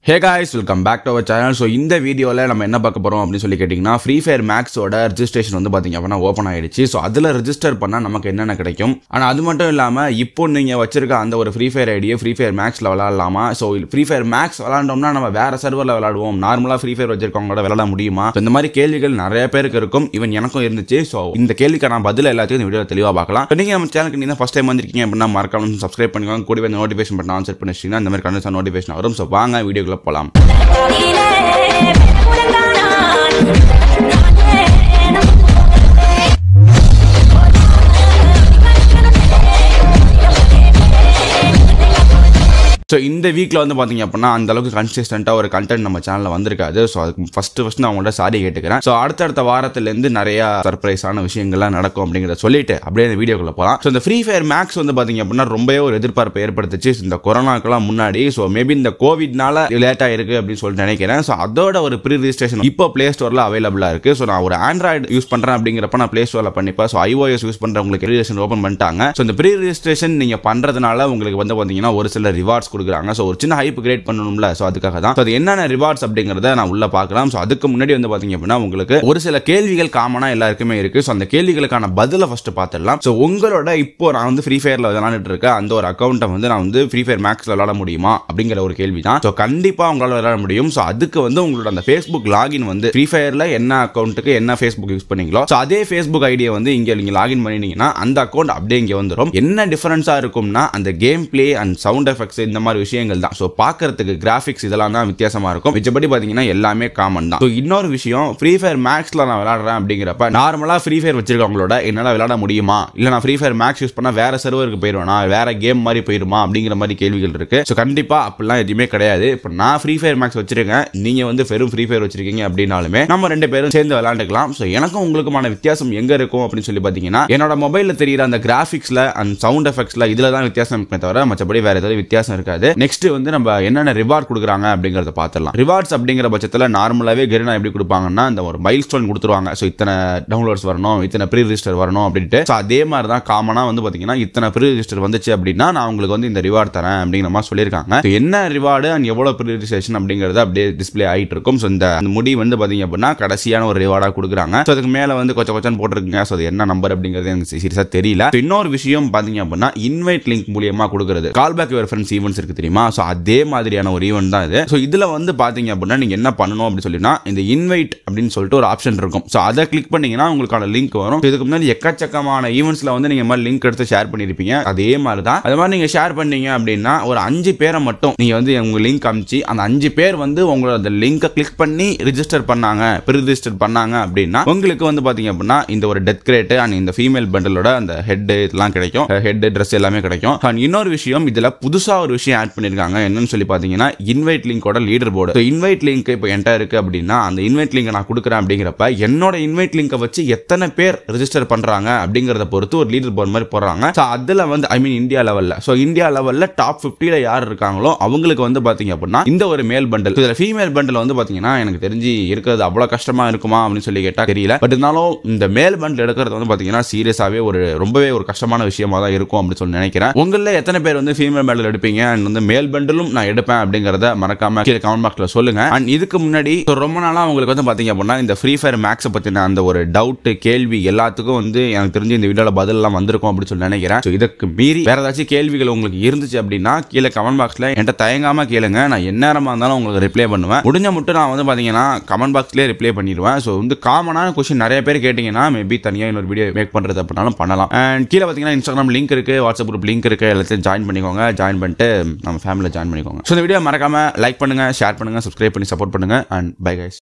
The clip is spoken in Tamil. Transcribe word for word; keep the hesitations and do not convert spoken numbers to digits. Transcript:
Hey guys, welcome back to our channel. So இந்த வீடியோல நம்ம என்ன பார்க்க போறோம் அப்படி சொல்லி கேட்டிங்கனா Free Fire Max ஓட ரெஜிஸ்ட்ரேஷன் வந்து பாத்தீங்க அப்படினா ஓபன் ஆயிடுச்சு. சோ அதுல ரெஜிஸ்டர் பண்ணா நமக்கு என்னென்ன கிடைக்கும்? ஆனா அது மட்டும் இல்லாம இப்போ நீங்க வச்சிருக்க அந்த ஒரு Free Fire ஐடியை Free Fire Maxல விளையாடலாமா? சோ Free Fire Max விளையாண்டோம்னா நம்ம வேற சர்வர்ல விளையாடுவோம். நார்மலா Free Fire வச்சிருக்கவங்களோட விளையாட முடியுமா? இந்த மாதிரி கேள்விகள் நிறைய பேருக்கு இருக்கும். ஈவன் எனக்கும் இருந்துச்சு. சோ இந்த கேள்விக்கான பதில் எல்லாத்தையும் இந்த வீடியோல தெளிவா பார்க்கலாம். நீங்க நம்ம சேனலுக்கு நீங்க ஃபர்ஸ்ட் டைம் வந்திருக்கீங்க அப்படினா மறக்காம Subscribe பண்ணிக்கோங்க. கூடவே நோட்டிஃபிகேஷன் பட்டன் ஆன் செட் பண்ணி வச்சீங்கன்னா இந்த மாதிரி கண்டிப்பா நோட்டிஃபிகேஷன் வரும். சோ வாங்க வீடியோக்குள்ள போலாம். So இந்த வீக்ல வந்து பாத்தீங்க அப்படினா அந்த அளவுக்கு கன்சிஸ்டன்ட்டா ஒரு கண்டென்ட் நம்ம சேனல்ல வந்திருக்காது. சோ அதுக்கு ஃபர்ஸ்ட் ஃபர்ஸ்ட் நான் உங்கள்ட்ட சாரி கேட்டுக்கிறேன். சோ அடுத்த அடுத்த வாரத்துல இருந்து நிறைய சர்ப்ரைஸான விஷயங்கள்லாம் நடக்கும் அப்படிங்கறத சொல்லிட்டு அப்படியே இந்த வீடியோக்குள்ள போலாம். சோ இந்த Free Fire Max வந்து பாத்தீங்க அப்படினா ரொம்பவே ஒரு எதிர்பார்ப்பை ஏற்படுத்துச்சு இந்த கொரோனாக்கெல்லாம் முன்னாடி. சோ மேபி இந்த கோவிட்னால லேட்டா இருக்கு அப்படின்னு சொல்லிட்டு நினைக்கிறேன். சோ அதோட ஒரு ப்ரீ ரெஜிஸ்ட்ரேஷன் இப்போ பிளே ஸ்டோர்ல அவைலபிளா இருக்கு. சோ நான் ஒரு ஆண்ட்ராய்டு யூஸ் பண்றேன் அப்படிங்கறப்ப நான் பிளே ஸ்டோர்ல பண்ணிப்பேன். சோ iOS யூஸ் பண்றவங்களுக்கு ரெஜிஸ்ட்ரேஷன் ஓபன் பண்ணிட்டாங்க. சோ இந்த ப்ரீ ரெஜிஸ்ட்ரேஷன் நீங்க பண்றதுனால உங்களுக்கு வந்து பாத்தீங்கன்னா ஒரு சில ரிவார்ட்ஸ் கொடுக்குறாங்க. சோ ஒரு சின்ன ஹைப் கிரியேட் பண்ணணும்ல. சோ அதுக்காக தான். சோ அது என்னென்ன ரிவார்ட்ஸ் அப்படிங்கறத நான் உள்ள பார்க்கலாம். சோ அதுக்கு முன்னாடி வந்து பாத்தீங்க அப்படினா உங்களுக்கு ஒரு சில கேள்விகள் காமனா எல்லாருக்குமே இருக்கு. சோ அந்த கேள்விகளுக்கான பதிலை ஃபர்ஸ்ட் பார்த்துடலாம். சோ உங்களோட இப்போ நான் வந்து Free Fireல விளையாடிட்டு இருக்க அந்த ஒரு அக்கவுண்ட்டை வந்து நான் வந்து Free Fire Maxல விளையாட முடியுமா அப்படிங்கிற ஒரு கேள்வி தான். சோ கண்டிப்பா உங்களால விளையாட முடியும். சோ அதுக்கு வந்து உங்களோட அந்த Facebook லாகின் வந்து Free Fireல என்ன அக்கவுண்ட்டுக்கு என்ன Facebook யூஸ் பண்ணீங்களோ சோ அதே Facebook ஐடியை வந்து இங்க நீங்க லாகின் பண்ணிட்டீங்கன்னா அந்த அக்கவுண்ட் அப்படியே இங்க வந்துரும். என்ன டிஃபரன்ஸா இருக்கும்னா அந்த game play and sound effects இந்த மாதிரி விஷயங்கள் தான். சோ பார்க்கிறதுக்கு கிராபிக்ஸ் இதெல்லாம் தான் வித்தியாசமா இருக்கும். மிச்சபடி பாத்தீங்கன்னா எல்லாமே காமன் தான். இன்னொரு விஷயம் Free Fire Maxல நான் விளையாடுறேன் அப்படிங்கிறப்ப நார்மலா Free Fire வச்சிருக்கவங்களோட என்னால விளையாட முடியுமா? இல்ல நான் Free Fire Max யூஸ் பண்ணா வேற சர்வருக்கு போயிருவேனா? வேற கேம் மாதிரி போயிருமா அப்படிங்கிற மாதிரி கேள்விகள் இருக்கு. சோ கண்டிப்பா அப்படிலாம் எதுவுமே கிடையாது. இப்போ நான் Free Fire Max வச்சிருக்கேன். நீங்க வந்து வெறும் Free Fire வச்சிருக்கீங்க அப்படின்னாலுமே நம்ம ரெண்டு பேரும் சேர்ந்து விளையாண்டுக்கலாம். சோ எனக்கும் உங்களுக்குமான வித்தியாசம் எங்க இருக்கும் அப்படின்னு சொல்லி பாத்தீங்கன்னா என்னோட மொபைல்ல தெரியுற அந்த கிராபிக்ஸ்ல அண்ட் சவுண்ட் எஃபெக்ட்ஸ்ல இதுல தான் வித்தியாசம் இருக்குமே தவிர மற்றபடி வேற ஏதாவது வித்தியாசம் இருக்காது. நெக்ஸ்ட் வந்து நம்ம என்னென்ன ரிவார்ட் கொடுக்குறாங்க அப்படிங்கறத பார்த்துடலாம். ரிவார்ட்ஸ் அப்படிங்கிற பட்சத்துல நார்மலாவே கெரினா எப்படி கொடுப்பாங்கன்னா இந்த ஒரு மைல்ஸ்டோன் கொடுத்துருவாங்க. சோ இத்தனை டவுன்லோட்ஸ் வரணும், இத்தனை ப்ரீ ரெஜிஸ்டர் வரணும் அப்படின்ட்டு. சோ அதே மாதிரி தான் காமனா வந்து பாத்தீங்கன்னா இத்தனை ப்ரீ ரெஜிஸ்டர் வந்துச்சு அப்படின்னா நான் உங்களுக்கு வந்து இந்த ரிவார்ட் தரேன் அப்படிங்கிற மாதிரி சொல்லியிருக்காங்க. என்ன ரிவார்டு அண்ட் எவ்வளவு ப்ரீ ரெஜிஸ்ட்ரேஷன் அப்படிங்கறது அப்படியே டிஸ்பிளே ஆயிட்டு இருக்கும். சோ இந்த முடி வந்து பாத்தீங்க அப்படின்னா கடைசியான ஒரு ரிவார்டா கொடுக்குறாங்க. சோ அதுக்கு மேல வந்து கொச்ச கொச்சன் போட்டிருக்குங்க. சோ அது என்ன நம்பர் அப்படிங்கிறது எனக்கு சீரியஸா தெரியல. இன்னொரு விஷயம் பாத்தீங்க அப்படின்னா இன்வைட் லிங்க் மூலியமா கொடுக்குறது. Call back your friends events இருக்கு தெரியுமா? சோ அதே மாதிரியான ஒரு ஈவென்ட் தான் இது. சோ இதுல வந்து பாத்தீங்க அப்படின்னா நீங்க என்ன பண்ணணும் அப்படி சொல்லினா இந்த இன்வைட் அப்படின்னு சொல்லிட்டு ஒரு ஆப்ஷன் இருக்கும். சோ அதை கிளிக் பண்ணீங்கன்னா உங்களுக்கான லிங்க் வரும். இதுக்கு முன்னாடி எக்கச்சக்கமான ஈவென்ட்ஸ்ல வந்து நீங்க மாதிரி லிங்க் எடுத்து ஷேர் பண்ணிருப்பீங்க. அதே மாதிரி தான் அது மாதிரி நீங்க ஷேர் பண்ணீங்க அப்படின்னா ஒரு அஞ்சு பேரை மட்டும் நீங்க வந்து உங்க லிங்க் அனுப்பிச்சு அந்த அஞ்சு பேர் வந்து உங்களோட லிங்கை கிளிக் பண்ணி ரிஜிஸ்டர் பண்ணாங்க, ப்ரீ ரெஜிஸ்டர் பண்ணாங்க அப்படின்னா உங்களுக்கு வந்து பாத்தீங்க அப்படின்னா இந்த ஒரு டெத் கிரேட் அண்ட் இந்த ஃபீமேல் பண்டலோட அந்த ஹெட் இதெல்லாம் கிடைக்கும். ஹெட் ட்ரெஸ் எல்லாமே கிடைக்கும். இன்னொரு விஷயம் இதுல புதுசா ஒரு விஷயம் ஆட் பண்ணிருக்காங்க. என்னன்னு சொல்லி பாத்தீங்கன்னா இன்வைட் லிங்கோட leader board. So invite link இப்போ என்கிட்ட இருக்கு அப்படின்னா அந்த இன்வைட் லிங்கை நான் கொடுக்குறேன் அப்படிங்கிறப்ப என்னோட இன்வைட் லிங்கை வச்சு எத்தனை பேர் ரெஜிஸ்டர் பண்றாங்க அப்படிங்கறத பொறுத்து ஒரு லீடர் போர்டு மாதிரி போடுறாங்க. சோ அதுல வந்து ஐ மீன் இந்தியா லெவல்ல சோ இந்தியா லெவல்ல டாப் பிப்டில யார் இருக்காங்களோ அவங்களுக்கு வந்து பாத்தீங்க அப்படின்னா இந்த ஒரு மேல் பண்டல். இதுல ஃபீமேல் பண்டல் வந்து பாத்தீங்கன்னா எனக்கு தெரிஞ்சு இருக்கிறது அவ்வளவு கஷ்டமா இருக்குமா அப்படின்னு சொல்லி கேட்டா தெரியல. பட் இருந்தாலும் இந்த மேல் பண்டல் எடுக்கிறது வந்து பாத்தீங்கன்னா சீரியஸாவே ஒரு ரொம்பவே ஒரு கஷ்டமான விஷயமா தான் இருக்கும் அப்படின்னு சொல்லி நினைக்கிறேன். உங்கள எத்தனை பேர் வந்து ஃபீமேல் பண்டல் எடுப்பீங்க அண்ட் வந்து மேல் பண்டலும் நான் எடுப்பேன் அப்படிங்கறத மறக்காம கீழே கமெண்ட் பாக்ஸ்ல சொல்லுங்க. அண்ட் இதுக்கு முன்னாடி ரொம்ப நாளா உங்களுக்கு வந்து பாத்தீங்க அப்படின்னா இந்த Free Fire Max பத்தின அந்த ஒரு டவுட் கேள்வி எல்லாத்துக்கும் வந்து எனக்கு தெரிஞ்சு இந்த வீடியோல பதில் எல்லாம் வந்திருக்கும் அப்படின்னு சொல்லி நினைக்கிறேன். சோ இதுக்கு மீறி வேற ஏதாச்சும் கேள்விகள் உங்களுக்கு இருந்துச்சு அப்படின்னா கீழே கமெண்ட் பாக்ஸ்ல என்கிட்ட தயங்காம கேளுங்க. நான் எந்நேரமா இருந்தாலும் உங்களுக்கு ரிப்ளை பண்ணுவேன். முடிஞ்ச மட்டும் நான் வந்து பாத்தீங்கன்னா கமெண்ட் பாக்ஸ்லயே ரிப்ளை பண்ணிடுவேன். சோ வந்து காமனான கொஸ்டின் நிறைய பேர் கேட்டீங்கன்னா மேபி தனியா இன்னொரு வீடியோ மேக் பண்றது அப்படினாலும் பண்ணலாம். அண்ட் கீழே பாத்தீங்கன்னா இன்ஸ்டாகிராம் லிங்க் இருக்கு, வாட்ஸ்அப் குரூப் லிங்க் இருக்கு. எல்லாத்தையும் ஜாயின் பண்ணிக்கோங்க. ஜாயின் பண்ணிட்டு நம்ம ஃபேமிலில ஜாயின் பண்ணிக்கோங்க. சோ இந்த வீடியோ மறக்காம லைக் பண்ணுங்க, ஷேர் பண்ணுங்க, சப்ஸ்கிரைப் பண்ணி சப்போர்ட் பண்ணுங்க. And bye guys.